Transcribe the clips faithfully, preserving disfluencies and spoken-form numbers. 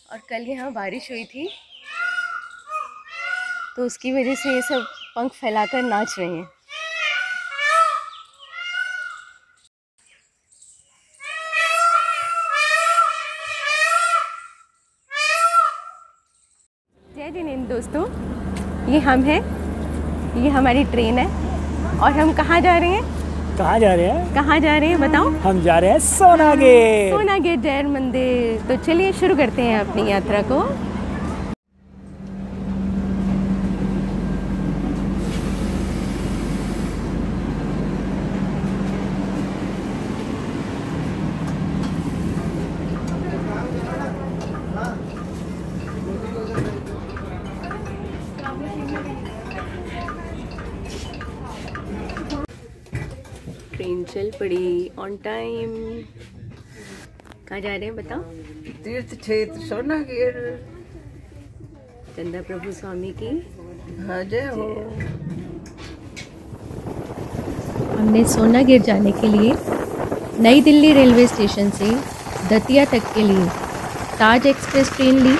और कल यहाँ बारिश हुई थी तो उसकी वजह से ये सब पंख फैलाकर नाच रहे हैं। जय जिनेंद्र दोस्तों, ये हम हैं, ये हमारी ट्रेन है और हम कहाँ जा रहे हैं? कहाँ जा रहे हैं? कहाँ जा रहे हैं बताओ? हम जा रहे हैं सोनागेट। सोनागेट जैन मंदिर। तो चलिए शुरू करते हैं अपनी यात्रा को। ट्रेन चल पड़ी ऑन टाइम। कहाँ जा रहे हैं बताओ? तीर्थ क्षेत्र सोनागेट। चंदा प्रभु स्वामी की जय हो। हमने सोनागेट जाने के लिए नई दिल्ली रेलवे स्टेशन से दतिया तक के लिए ताज एक्सप्रेस ट्रेन ली।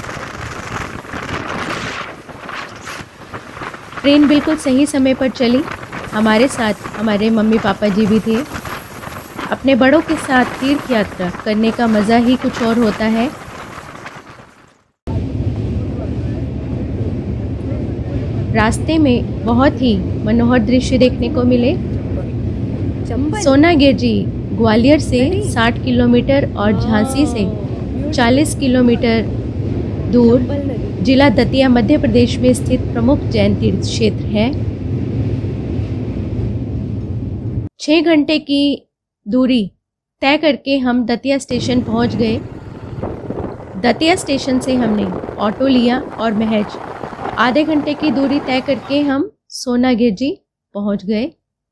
ट्रेन बिल्कुल सही समय पर चली। हमारे साथ हमारे मम्मी पापा जी भी थे। अपने बड़ों के साथ तीर्थ यात्रा करने का मज़ा ही कुछ और होता है। रास्ते में बहुत ही मनोहर दृश्य देखने को मिले। सोनागेट जी ग्वालियर से साठ किलोमीटर और झांसी से चालीस किलोमीटर दूर जिला दतिया मध्य प्रदेश में स्थित प्रमुख जैन तीर्थ क्षेत्र है। छः घंटे की दूरी तय करके हम दतिया स्टेशन पहुंच गए। दतिया स्टेशन से हमने ऑटो लिया और महज आधे घंटे की दूरी तय करके हम सोनागेट जी पहुंच गए।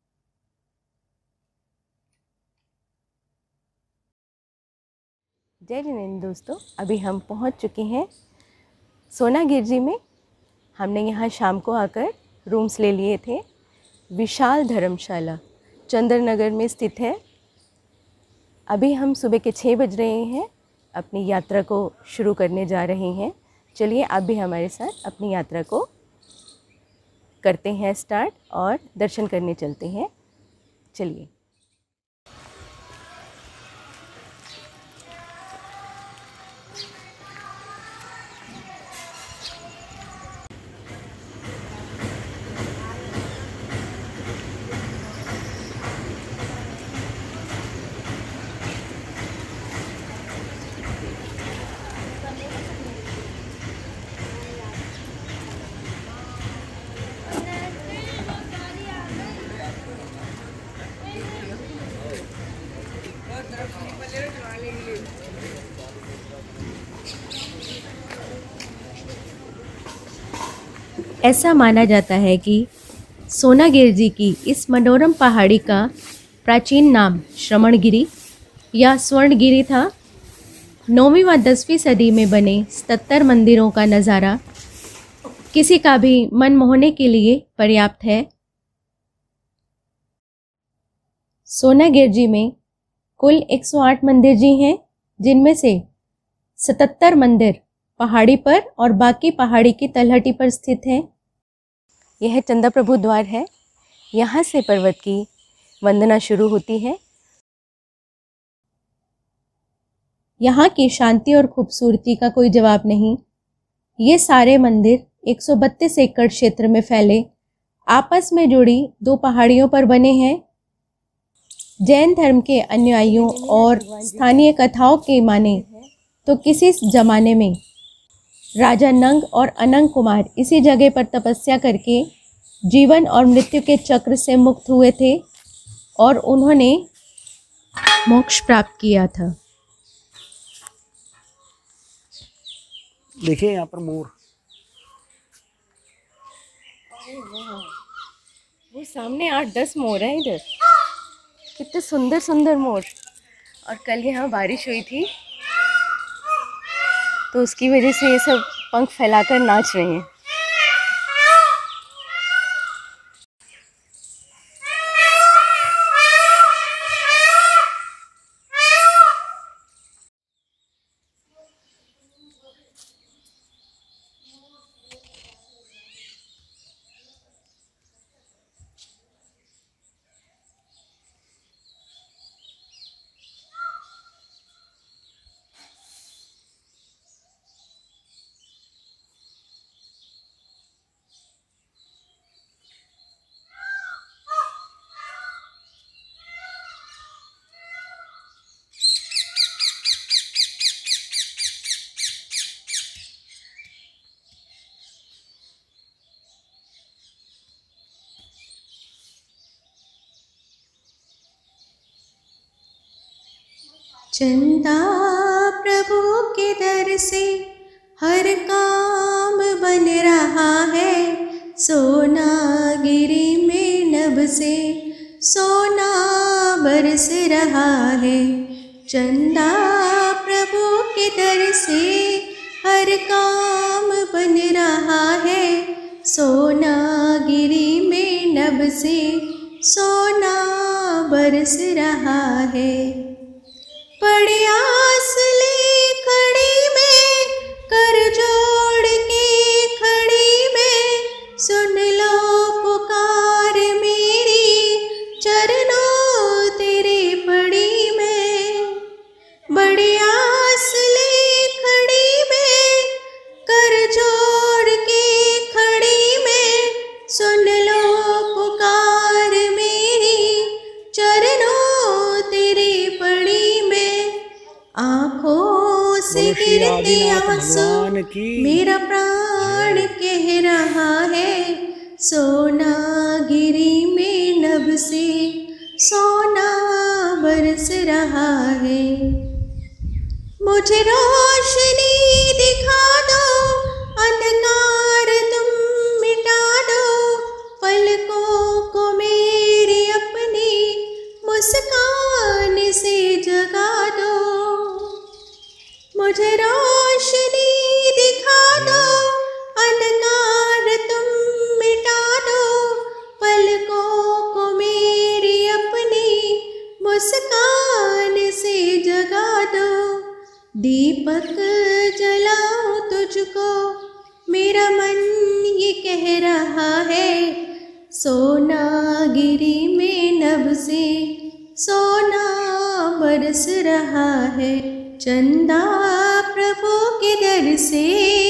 जय जिनेंद्र दोस्तों, अभी हम पहुंच चुके हैं सोनागेट जी में। हमने यहाँ शाम को आकर रूम्स ले लिए थे। विशाल धर्मशाला चंद्र नगर में स्थित है। अभी हम सुबह के छः बज रहे हैं, अपनी यात्रा को शुरू करने जा रहे हैं। चलिए आप भी हमारे साथ अपनी यात्रा को करते हैं स्टार्ट और दर्शन करने चलते हैं। चलिए। ऐसा माना जाता है कि सोनागेट जी की इस मनोरम पहाड़ी का प्राचीन नाम श्रवणगिरी या स्वर्णगिरी था। नौवीं व दसवीं सदी में बने सतहत्तर मंदिरों का नज़ारा किसी का भी मन मोहने के लिए पर्याप्त है। सोनागेट जी में कुल एक सौ आठ मंदिर जी हैं, जिनमें से सतहत्तर मंदिर पहाड़ी पर और बाकी पहाड़ी की तलहटी पर स्थित हैं। यह चंदा प्रभु द्वार है। यहाँ से पर्वत की वंदना शुरू होती है। यहाँ की शांति और खूबसूरती का कोई जवाब नहीं। ये सारे मंदिर एक सौ बत्तीस एकड़ क्षेत्र में फैले आपस में जुड़ी दो पहाड़ियों पर बने हैं। जैन धर्म के अनुयायियों और स्थानीय कथाओं के माने तो किसी जमाने में राजा नंग और अनंग कुमार इसी जगह पर तपस्या करके जीवन और मृत्यु के चक्र से मुक्त हुए थे और उन्होंने मोक्ष प्राप्त किया था। देखिए यहाँ पर मोर। वो सामने आठ दस मोर हैं इधर। कितने सुंदर सुंदर मोर। और कल यहाँ बारिश हुई थी तो उसकी वजह से ये सब पंख फैलाकर नाच रहे हैं। चंदा प्रभु के दर से हर काम बन रहा है, सोनागिरी में नभ से सोना बरस रहा है। चंदा प्रभु के दर से हर काम बन रहा है, सोनागिरी में नभ से सोना बरस रहा है। बड़ी आस ले खड़ी में, कर जोड़ के खड़ी में, सुन लो पुकार मेरी चरणों तेरे पड़ी में। बड़ी आस ले खड़ी में, कर जोड़ के खड़ी में, सुन लो पुकार मेरी चरणों तेरे पड़ी में। आँखों से गिरते आंसू मेरा प्राण कह रहा है, सोनागिरी में नभ से सोना बरस रहा है। मुझे रोशनी दिखा दो, अंधकार तुम मिटा दो, पलकों को मेरी अपनी मुस्कान से जगा दो। मुझे रोशनी दिखा दो, अंधकार तुम मिटा दो, पलकों को मेरी अपनी मुस्कान से जगा दो। दीपक जलाऊं तुझको मेरा मन ये कह रहा है, सोनागिरी में नभ से सोना बरस रहा है। चंदा प्रभु के दर से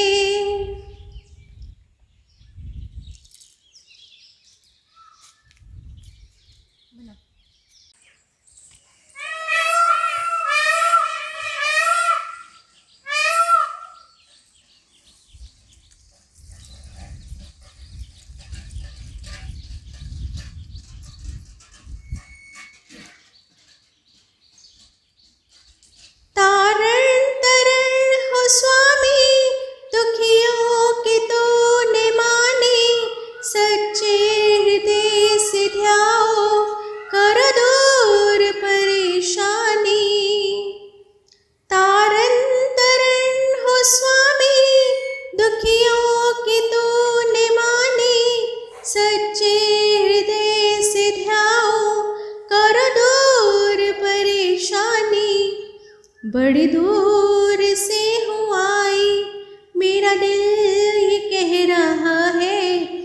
बड़ी दूर से हूँ आई, मेरा दिल ये कह रहा है,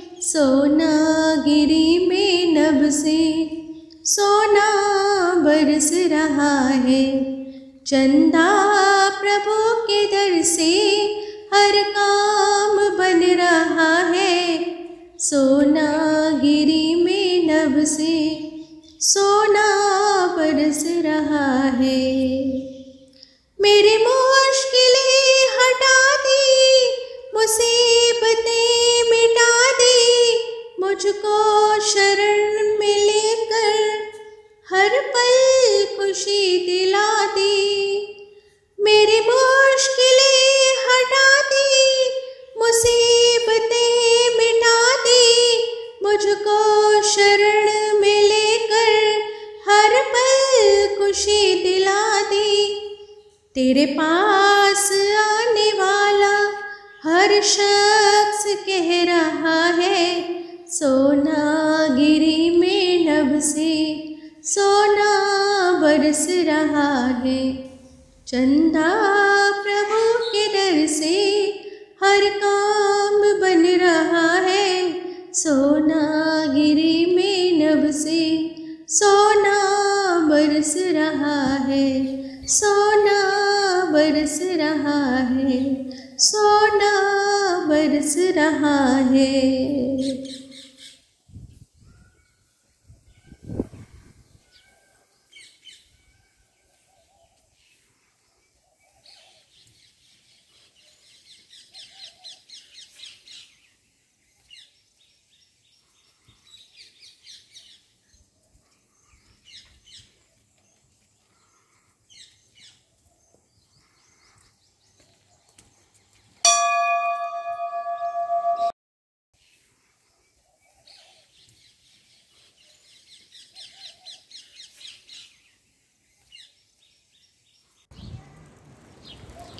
सोनागिरी में नभ से सोना बरस रहा है। चंदा प्रभु के दर से हर काम बन रहा है, सोनागिरी में नभ से सोना बरस रहा है। मेरी मुश्किलें हटा दी, मुसीबतें मिटा दी, मुझको शरण में लेकर हर पल खुशी दिला दी। मेरी मुश्किलें हटा दी, मुसीबतें मिटा दी, मुझको शरण में लेकर हर पल खुशी दिला दी। तेरे पास आने वाला हर शख्स कह रहा है, सोनागिरी में नभ से सोना बरस रहा है। चंदा प्रभु के दर से हर काम बन रहा है, सोनागिरी में नभ से सोना बरस रहा है, सोना बरस रहा है, सोना बरस रहा है।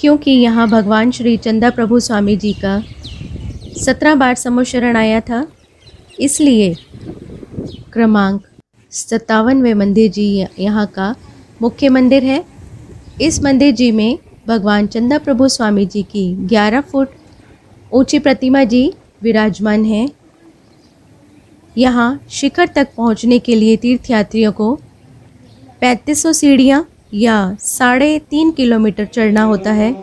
क्योंकि यहाँ भगवान श्री चंदा प्रभु स्वामी जी का सत्रह बार समूहशरण आया था, इसलिए क्रमांक सत्तावनवें मंदिर जी यहाँ का मुख्य मंदिर है। इस मंदिर जी में भगवान चंदा प्रभु स्वामी जी की ग्यारह फुट ऊंची प्रतिमा जी विराजमान है। यहाँ शिखर तक पहुँचने के लिए तीर्थयात्रियों को पैंतीस सौ सीढ़ियाँ या साढ़े तीन किलोमीटर चढ़ना होता है।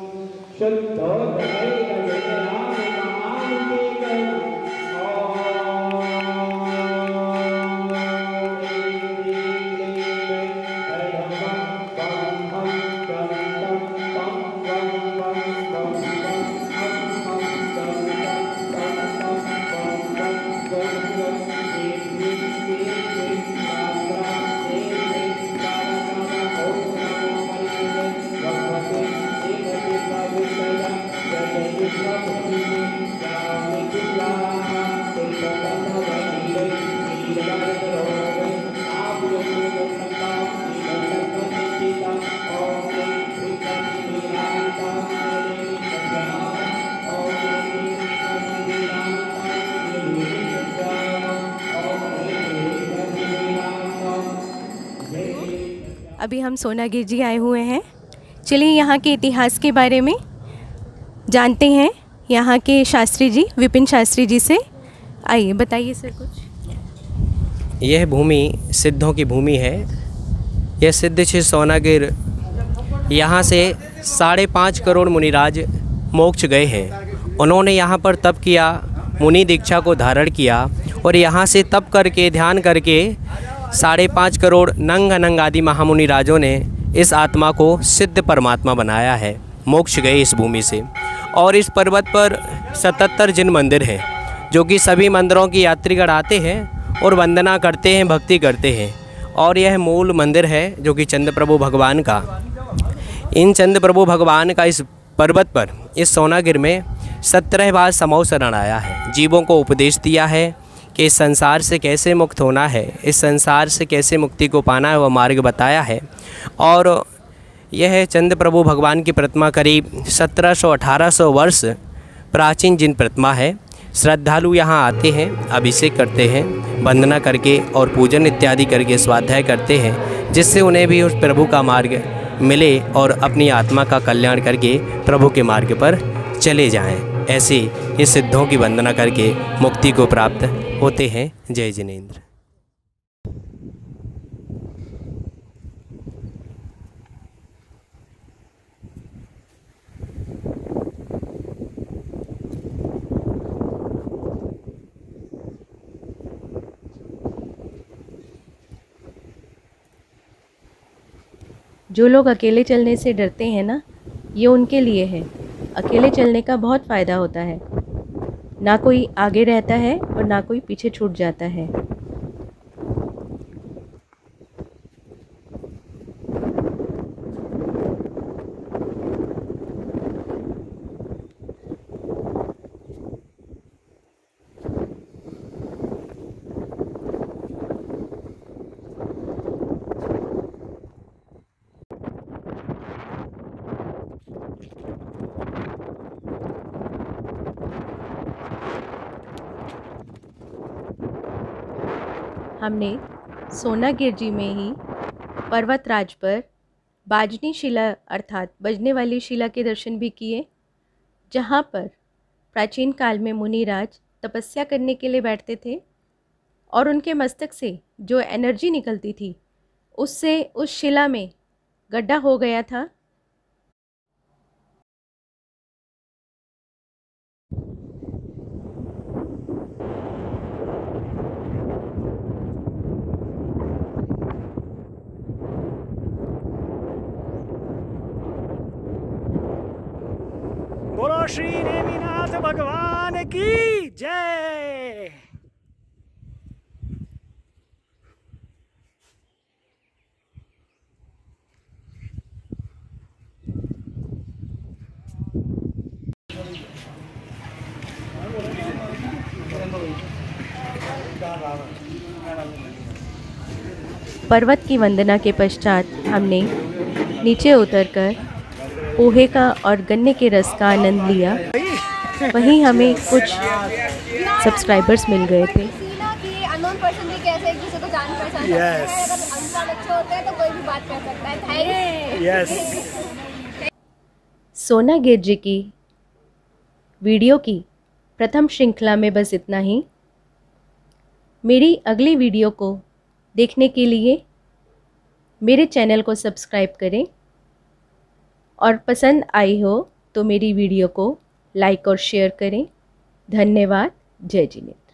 अभी हम सोनागिर जी आए हुए हैं। चलिए यहाँ के इतिहास के बारे में जानते हैं यहाँ के शास्त्री जी विपिन शास्त्री जी से। आइए बताइए सर कुछ। यह भूमि सिद्धों की भूमि है। यह सिद्ध श्री सोनागिर, यहाँ से साढ़े पाँच करोड़ मुनिराज मोक्ष गए हैं। उन्होंने यहाँ पर तप किया, मुनि दीक्षा को धारण किया और यहाँ से तप करके ध्यान करके साढ़े पाँच करोड़ नंग अनंग आदि महामुनि राजों ने इस आत्मा को सिद्ध परमात्मा बनाया है। मोक्ष गए इस भूमि से। और इस पर्वत पर सतहत्तर जिन मंदिर हैं, जो कि सभी मंदिरों की यात्रीगण आते हैं और वंदना करते हैं, भक्ति करते हैं। और यह मूल मंदिर है जो कि चंद्र प्रभु भगवान का। इन चंद्र प्रभु भगवान का इस पर्वत पर, इस सोनागिर में सत्रह बार समूह शरण आया है। जीवों को उपदेश दिया है कि इस संसार से कैसे मुक्त होना है, इस संसार से कैसे मुक्ति को पाना है, वह मार्ग बताया है। और यह चंद्र प्रभु भगवान की प्रतिमा करीब सत्रह सौ अठारह सौ वर्ष प्राचीन जिन प्रतिमा है। श्रद्धालु यहाँ आते हैं, अभिषेक करते हैं, वंदना करके और पूजन इत्यादि करके स्वाध्याय करते हैं, जिससे उन्हें भी उस प्रभु का मार्ग मिले और अपनी आत्मा का कल्याण करके प्रभु के मार्ग पर चले जाएं। ऐसे ये सिद्धों की वंदना करके मुक्ति को प्राप्त होते हैं। जय जिनेंद्र। जो लोग अकेले चलने से डरते हैं ना, ये उनके लिए है। अकेले चलने का बहुत फ़ायदा होता है। ना कोई आगे रहता है और ना कोई पीछे छूट जाता है। हमने सोनागिर जी में ही पर्वतराज पर बाजनी शिला अर्थात बजने वाली शिला के दर्शन भी किए, जहाँ पर प्राचीन काल में मुनिराज तपस्या करने के लिए बैठते थे और उनके मस्तक से जो एनर्जी निकलती थी उससे उस शिला में गड्ढा हो गया था। बोलो श्री नेमिनाथ भगवान की जय। पर्वत की वंदना के पश्चात हमने नीचे उतरकर पोहे का और गन्ने के रस का आनंद लिया, वहीं हमें कुछ सब्सक्राइबर्स मिल गए थे। अननोन पर्सन भी कैसे एक दूसरे को जान पहचान सकते हैं। अगर इंसान अच्छा होता है तो कोई भी बात कर सकता है। Thanks. सोना गिर जी की वीडियो की प्रथम श्रृंखला में बस इतना ही। मेरी अगली वीडियो को देखने के लिए मेरे चैनल को सब्सक्राइब करें और पसंद आई हो तो मेरी वीडियो को लाइक और शेयर करें। धन्यवाद। जय जिनेन्द्र।